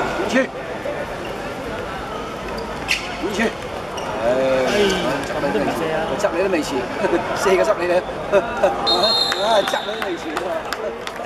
进去，進去。執你都未遲，4個執你咧，執你都未遲。